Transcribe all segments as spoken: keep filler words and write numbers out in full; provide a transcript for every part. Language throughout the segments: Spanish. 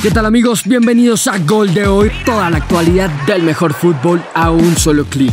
¿Qué tal, amigos? Bienvenidos a Gol de Hoy, toda la actualidad del mejor fútbol a un solo clic.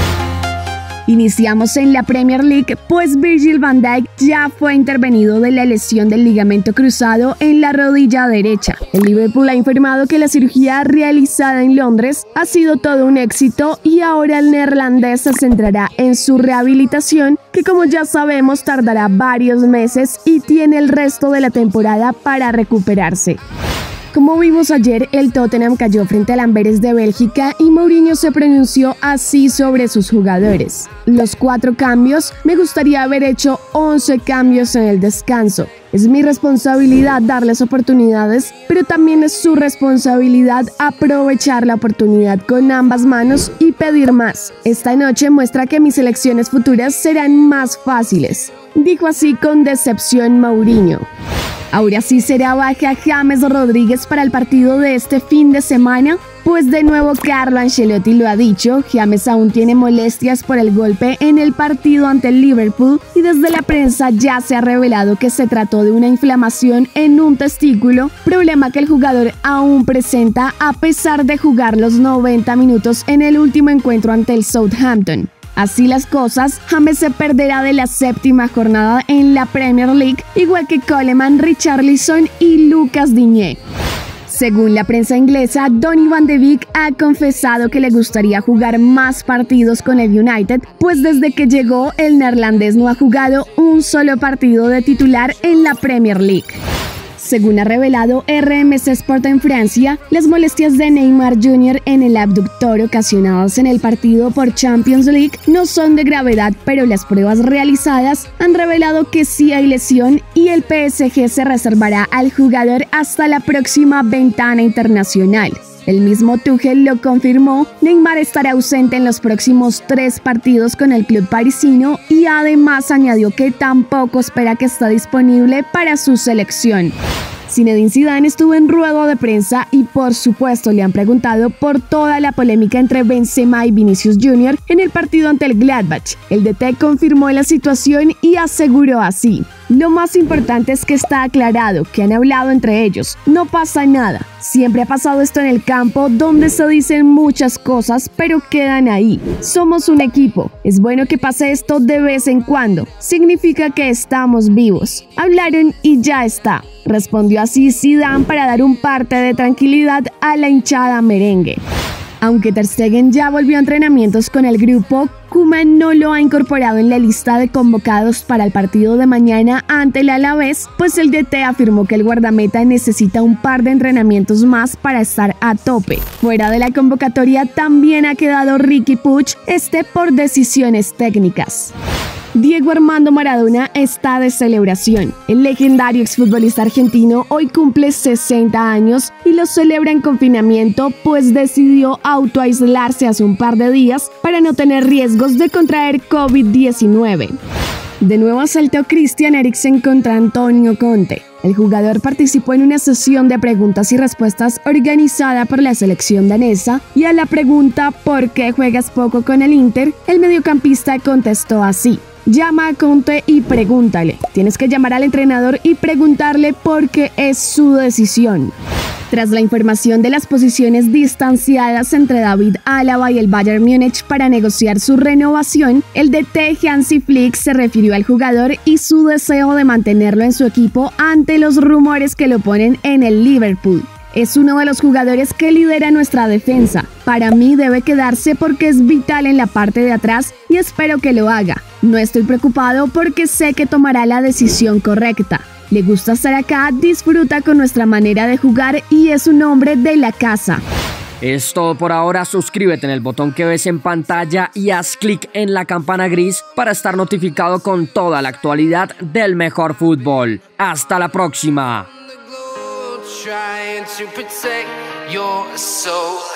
Iniciamos en la Premier League, pues Virgil van Dijk ya fue intervenido de la lesión del ligamento cruzado en la rodilla derecha. El Liverpool ha informado que la cirugía realizada en Londres ha sido todo un éxito y ahora el neerlandés se centrará en su rehabilitación, que como ya sabemos tardará varios meses y tiene el resto de la temporada para recuperarse. Como vimos ayer, el Tottenham cayó frente al Amberes de Bélgica y Mourinho se pronunció así sobre sus jugadores. Los cuatro cambios, me gustaría haber hecho once cambios en el descanso. Es mi responsabilidad darles oportunidades, pero también es su responsabilidad aprovechar la oportunidad con ambas manos y pedir más. Esta noche muestra que mis elecciones futuras serán más fáciles, dijo así con decepción Mourinho. Ahora sí será baja James Rodríguez para el partido de este fin de semana, pues de nuevo Carlo Ancelotti lo ha dicho. James aún tiene molestias por el golpe en el partido ante el Liverpool y desde la prensa ya se ha revelado que se trató de una inflamación en un testículo, problema que el jugador aún presenta a pesar de jugar los noventa minutos en el último encuentro ante el Southampton. Así las cosas, James se perderá de la séptima jornada en la Premier League, igual que Coleman, Richarlison y Lucas Digne. Según la prensa inglesa, Donny van de Beek ha confesado que le gustaría jugar más partidos con el United, pues desde que llegó el neerlandés no ha jugado un solo partido de titular en la Premier League. Según ha revelado R M C Sport en Francia, las molestias de Neymar junior en el abductor ocasionadas en el partido por Champions League no son de gravedad, pero las pruebas realizadas han revelado que sí hay lesión y el P S G se reservará al jugador hasta la próxima ventana internacional. El mismo Tuchel lo confirmó. Neymar estará ausente en los próximos tres partidos con el club parisino y además añadió que tampoco espera que esté disponible para su selección. Zinedine Zidane estuvo en rueda de prensa y por supuesto le han preguntado por toda la polémica entre Benzema y Vinicius junior en el partido ante el Gladbach. El D T confirmó la situación y aseguró así: lo más importante es que está aclarado, que han hablado entre ellos, no pasa nada. Siempre ha pasado esto en el campo donde se dicen muchas cosas pero quedan ahí. Somos un equipo, es bueno que pase esto de vez en cuando, significa que estamos vivos. Hablaron y ya está. Respondió así Zidane para dar un parte de tranquilidad a la hinchada merengue. Aunque Ter Stegen ya volvió a entrenamientos con el grupo, Koeman no lo ha incorporado en la lista de convocados para el partido de mañana ante el Alavés, pues el D T afirmó que el guardameta necesita un par de entrenamientos más para estar a tope. Fuera de la convocatoria también ha quedado Riqui Puig, este por decisiones técnicas. Diego Armando Maradona está de celebración. El legendario exfutbolista argentino hoy cumple sesenta años y lo celebra en confinamiento, pues decidió autoaislarse hace un par de días para no tener riesgos de contraer COVID diecinueve. De nuevo asaltó Christian Eriksen contra Antonio Conte. El jugador participó en una sesión de preguntas y respuestas organizada por la selección danesa y a la pregunta ¿por qué juegas poco con el Inter?, el mediocampista contestó así: llama a Conte y pregúntale. Tienes que llamar al entrenador y preguntarle porque es su decisión. Tras la información de las posiciones distanciadas entre David Alaba y el Bayern Múnich para negociar su renovación, el D T Hansi Flick se refirió al jugador y su deseo de mantenerlo en su equipo ante los rumores que lo ponen en el Liverpool. Es uno de los jugadores que lidera nuestra defensa. Para mí debe quedarse porque es vital en la parte de atrás y espero que lo haga. No estoy preocupado porque sé que tomará la decisión correcta. Le gusta estar acá, disfruta con nuestra manera de jugar y es un hombre de la casa. Es todo por ahora. Suscríbete en el botón que ves en pantalla y haz clic en la campana gris para estar notificado con toda la actualidad del mejor fútbol. Hasta la próxima. Trying to protect your soul.